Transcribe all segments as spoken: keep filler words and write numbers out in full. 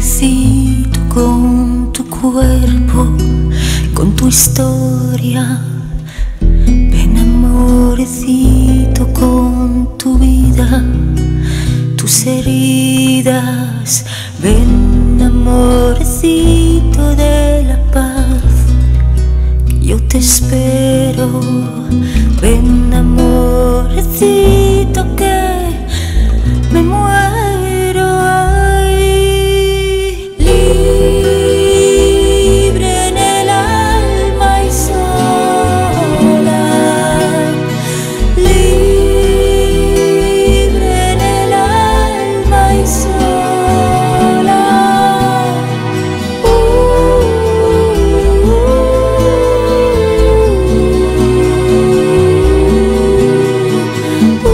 amorcito con tu cuerpo, con tu historia. Ven amorcito con tu vida, tus heridas. Ven amorcito de la paz, que yo te espero. Ven amorcito que me muero. Ay, libre en el alma y sola, libre en el alma y sola. uh, uh, uh,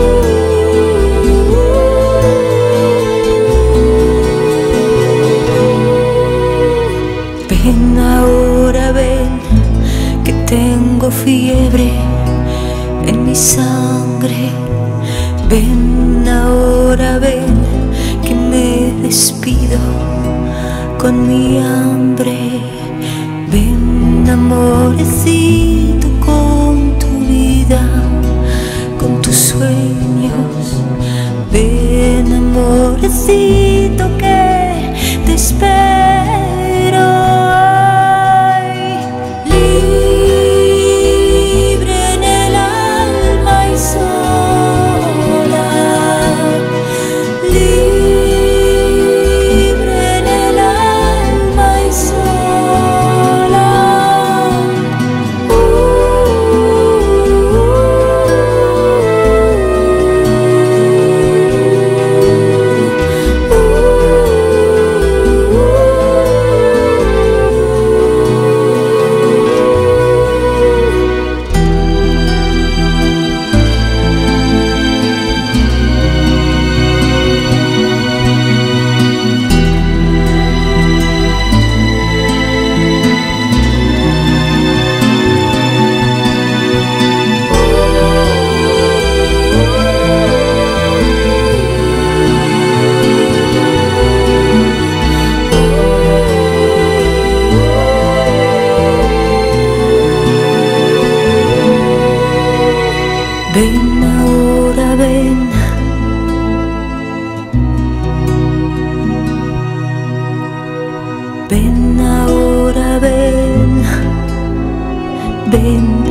Ven ahora, ven, que tengo fiebre en mi sangre. Ven ahora, ven, que me despido con mi hambre. Ven amorcito con tu vida, con tus sueños. Ven amorcito que te espero. Ven ahora, ven, ven ahora, ven, ven.